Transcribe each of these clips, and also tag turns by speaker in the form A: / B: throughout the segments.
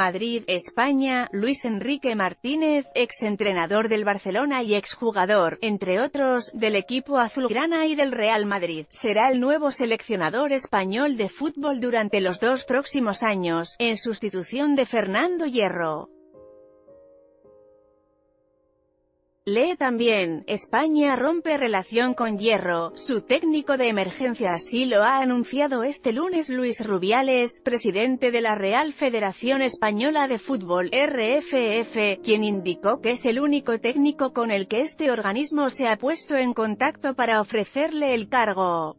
A: Madrid, España. Luis Enrique Martínez, exentrenador del Barcelona y exjugador, entre otros, del equipo azulgrana y del Real Madrid, será el nuevo seleccionador español de fútbol durante los 2 próximos años, en sustitución de Fernando Hierro. Lee también, España rompe relación con Hierro, su técnico de emergencia. Así lo ha anunciado este lunes Luis Rubiales, presidente de la Real Federación Española de Fútbol, RFF, quien indicó que es el único técnico con el que este organismo se ha puesto en contacto para ofrecerle el cargo.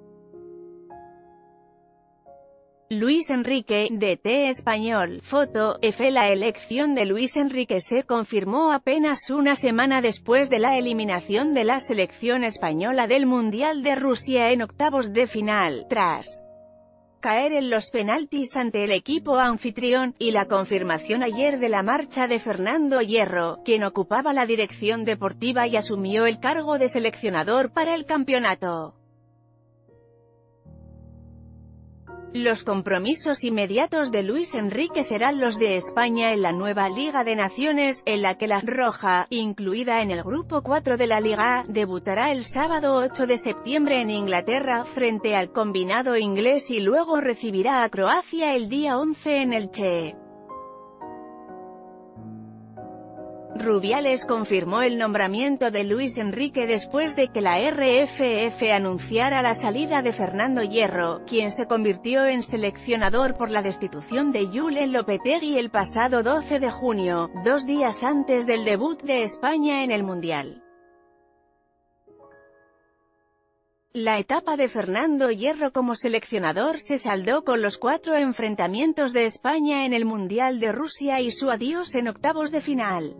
A: Luis Enrique, DT español. Foto, F. La elección de Luis Enrique se confirmó apenas una semana después de la eliminación de la selección española del Mundial de Rusia en octavos de final, tras caer en los penaltis ante el equipo anfitrión, y la confirmación ayer de la marcha de Fernando Hierro, quien ocupaba la dirección deportiva y asumió el cargo de seleccionador para el campeonato. Los compromisos inmediatos de Luis Enrique serán los de España en la nueva Liga de Naciones, en la que la «roja», incluida en el grupo 4 de la Liga A, debutará el sábado 8 de septiembre en Inglaterra, frente al combinado inglés, y luego recibirá a Croacia el día 11 en Elche. Rubiales confirmó el nombramiento de Luis Enrique después de que la RFF anunciara la salida de Fernando Hierro, quien se convirtió en seleccionador por la destitución de Julen Lopetegui el pasado 12 de junio, 2 días antes del debut de España en el Mundial. La etapa de Fernando Hierro como seleccionador se saldó con los 4 enfrentamientos de España en el Mundial de Rusia y su adiós en octavos de final.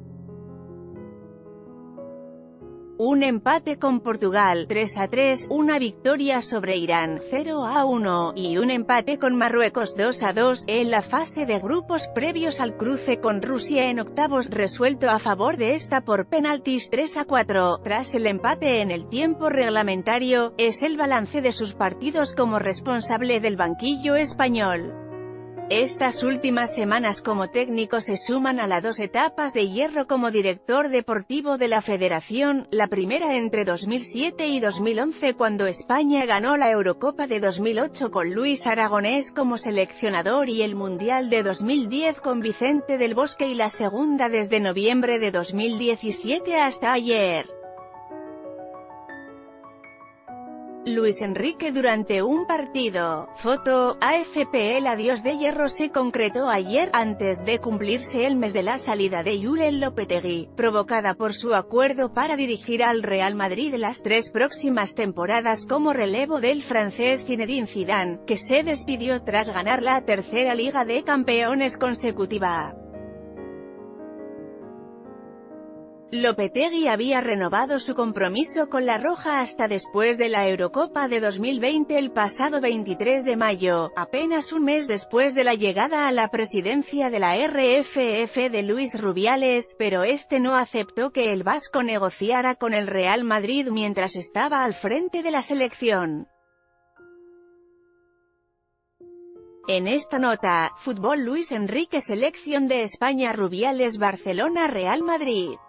A: Un empate con Portugal, 3-3, una victoria sobre Irán, 0-1, y un empate con Marruecos, 2-2, en la fase de grupos previos al cruce con Rusia en octavos, resuelto a favor de esta por penaltis, 3-4. Tras el empate en el tiempo reglamentario, es el balance de sus partidos como responsable del banquillo español. Estas últimas semanas como técnico se suman a las 2 etapas de Hierro como director deportivo de la federación, la primera entre 2007 y 2011 cuando España ganó la Eurocopa de 2008 con Luis Aragonés como seleccionador y el Mundial de 2010 con Vicente del Bosque, y la segunda desde noviembre de 2017 hasta ayer. Luis Enrique durante un partido. Foto, AFP. El adiós de Hierro se concretó ayer, antes de cumplirse el mes de la salida de Julen Lopetegui, provocada por su acuerdo para dirigir al Real Madrid las 3 próximas temporadas como relevo del francés Zinedine Zidane, que se despidió tras ganar la 3ª Liga de Campeones consecutiva. Lopetegui había renovado su compromiso con la roja hasta después de la Eurocopa de 2020 el pasado 23 de mayo, apenas un mes después de la llegada a la presidencia de la RFF de Luis Rubiales, pero este no aceptó que el vasco negociara con el Real Madrid mientras estaba al frente de la selección. En esta nota, Fútbol. Luis Enrique, selección de España. Rubiales, Barcelona, Real Madrid.